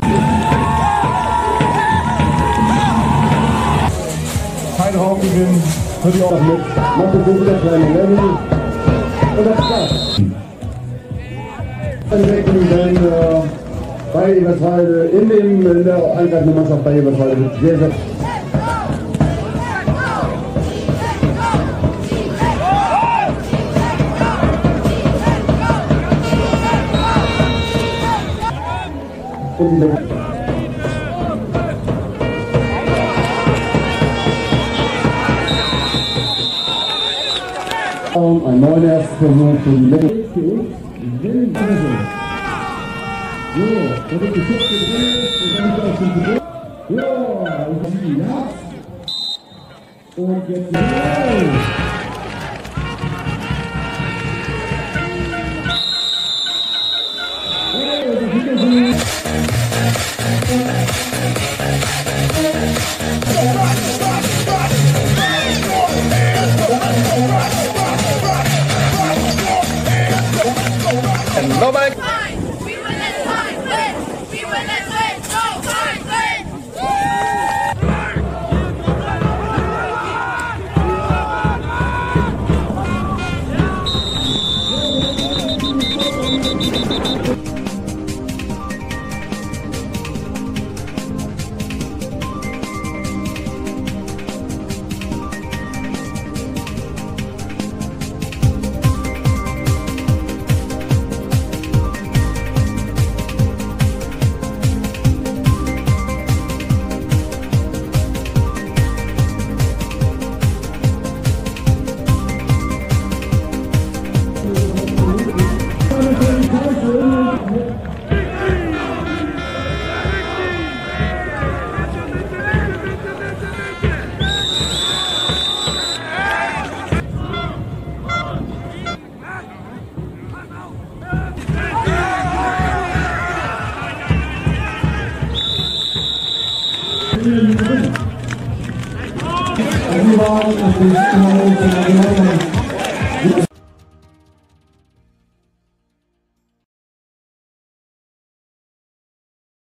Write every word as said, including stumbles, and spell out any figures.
Kein Raumgewinn für die Ordnung mit. Macht es so wieder kleine Level. Und das ist das. Dann wechseln dann äh, bei Eberswalder in, dem, in der angreifenden Mannschaft bei Eberswalder wird sehr, sehr. Und die ein neuer Erstversuch für die Level. So, da wird geschützt gedreht und dann ist er auf den Gedreht. Ja, und jetzt hey. Hey, das ist wieder so. Nochmal! Also,